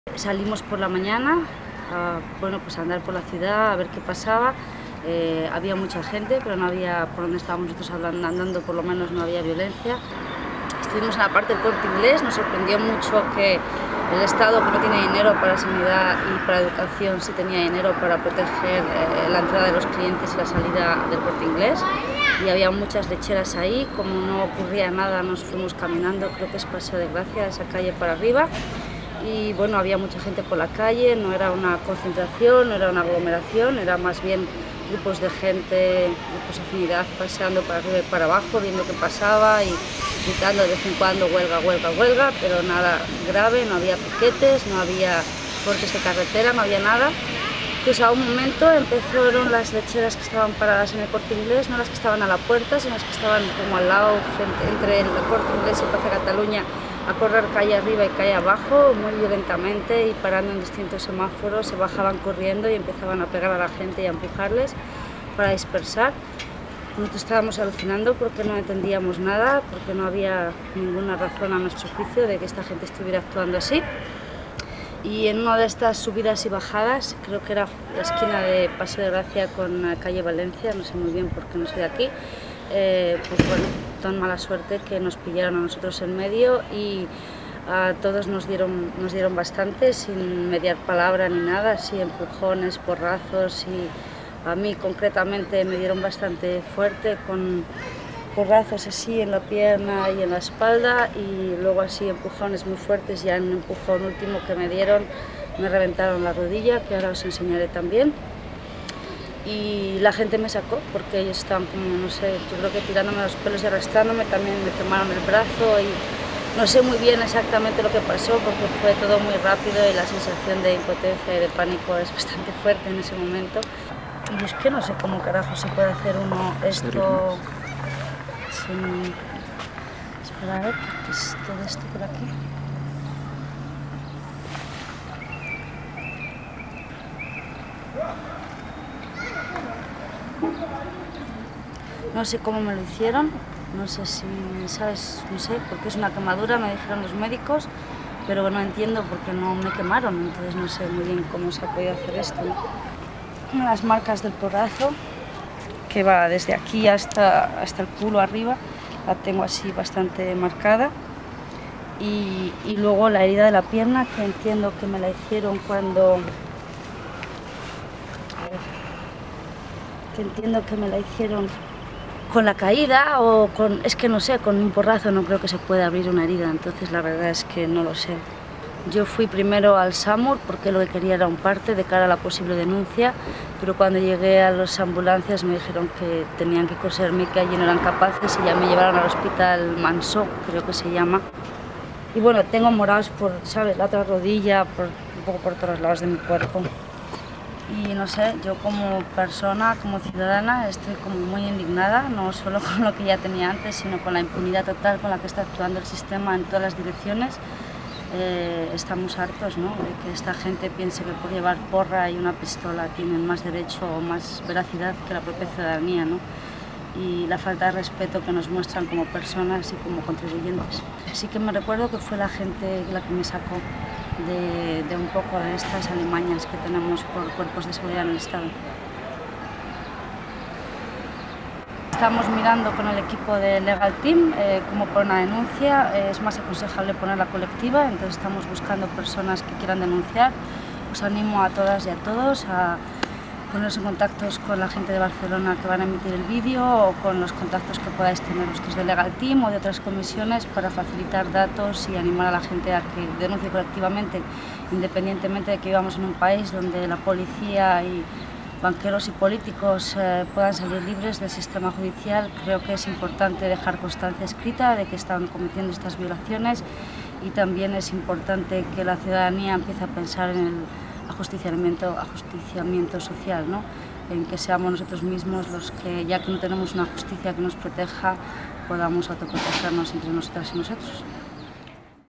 Salimos por la mañana pues a andar por la ciudad, a ver qué pasaba. Había mucha gente, pero no había, por donde estábamos nosotros andando, por lo menos no había violencia. Estuvimos en la parte del Corte Inglés, nos sorprendió mucho que el Estado, que no tiene dinero para sanidad y para educación, sí tenía dinero para proteger la entrada de los clientes y la salida del Corte Inglés. Y había muchas lecheras ahí, como no ocurría nada nos fuimos caminando, creo que es Paseo de Gracia, esa calle para arriba. Y bueno, había mucha gente por la calle, no era una concentración, no era una aglomeración, era más bien grupos de gente, grupos de afinidad paseando para arriba y para abajo, viendo qué pasaba y gritando de vez en cuando huelga, huelga, huelga, pero nada grave, no había piquetes, no había cortes de carretera, no había nada. Entonces a un momento empezaron las lecheras que estaban paradas en el Corte Inglés, no las que estaban a la puerta, sino las que estaban como al lado, entre el Corte Inglés y Plaza Cataluña, a correr calle arriba y calle abajo muy violentamente y parando en distintos semáforos, se bajaban corriendo y empezaban a pegar a la gente y a empujarles para dispersar. Nosotros estábamos alucinando porque no entendíamos nada, porque no había ninguna razón a nuestro juicio de que esta gente estuviera actuando así. Y en una de estas subidas y bajadas, creo que era la esquina de Paseo de Gracia con calle Valencia, no sé muy bien porque no soy de aquí, pues bueno, tan mala suerte que nos pillaron a nosotros en medio y a todos nos dieron bastante, sin mediar palabra ni nada, así empujones, porrazos, y a mí concretamente me dieron bastante fuerte con porrazos así en la pierna y en la espalda, y luego así empujones muy fuertes. Ya en un empujón último que me dieron me reventaron la rodilla, que ahora os enseñaré también. Y la gente me sacó porque ellos estaban como, no sé, yo creo que tirándome los pelos y arrastrándome, también me quemaron el brazo y no sé muy bien exactamente lo que pasó porque fue todo muy rápido y la sensación de impotencia y de pánico es bastante fuerte en ese momento. Y es que no sé cómo carajo se puede hacer uno esto sin... Espera, a ver, ¿qué es todo esto por aquí? No sé cómo me lo hicieron, no sé si, ¿sabes? No sé, porque es una quemadura, me dijeron los médicos, pero no entiendo por qué no me quemaron, entonces no sé muy bien cómo se ha podido hacer esto, ¿no? Las marcas del porrazo, que va desde aquí hasta el culo arriba, la tengo así bastante marcada. Y luego la herida de la pierna, que entiendo que me la hicieron cuando... con la caída o con... es que no sé, con un porrazo no creo que se pueda abrir una herida, entonces la verdad es que no lo sé. Yo fui primero al SAMUR porque lo que quería era un parte de cara a la posible denuncia, pero cuando llegué a las ambulancias me dijeron que tenían que coserme, que allí no eran capaces, y ya me llevaron al hospital Manso, creo que se llama. Y bueno, tengo morados por, ¿sabes?, la otra rodilla, un poco por todos lados de mi cuerpo. Y no sé, yo como persona, como ciudadana, estoy como muy indignada, no solo con lo que ya tenía antes, sino con la impunidad total con la que está actuando el sistema en todas las direcciones. Estamos hartos, ¿no?, de que esta gente piense que por llevar porra y una pistola tienen más derecho o más veracidad que la propia ciudadanía, ¿no? Y la falta de respeto que nos muestran como personas y como contribuyentes. Sí que me recuerdo que fue la gente la que me sacó de un poco de estas alimañas que tenemos por cuerpos de seguridad en el Estado. Estamos mirando con el equipo de Legal Team cómo poner una denuncia. Es más aconsejable ponerla colectiva, entonces estamos buscando personas que quieran denunciar. Os animo a todas y a todos a ponerse en contactos con la gente de Barcelona que van a emitir el vídeo, o con los contactos que podáis tener vosotros de Legal Team o de otras comisiones, para facilitar datos y animar a la gente a que denuncie colectivamente, independientemente de que vivamos en un país donde la policía y banqueros y políticos puedan salir libres del sistema judicial. Creo que es importante dejar constancia escrita de que están cometiendo estas violaciones, y también es importante que la ciudadanía empiece a pensar en el ajusticiamiento social, ¿no?, en que seamos nosotros mismos los que, ya que no tenemos una justicia que nos proteja, podamos autoprotegernos entre nosotras y nosotros.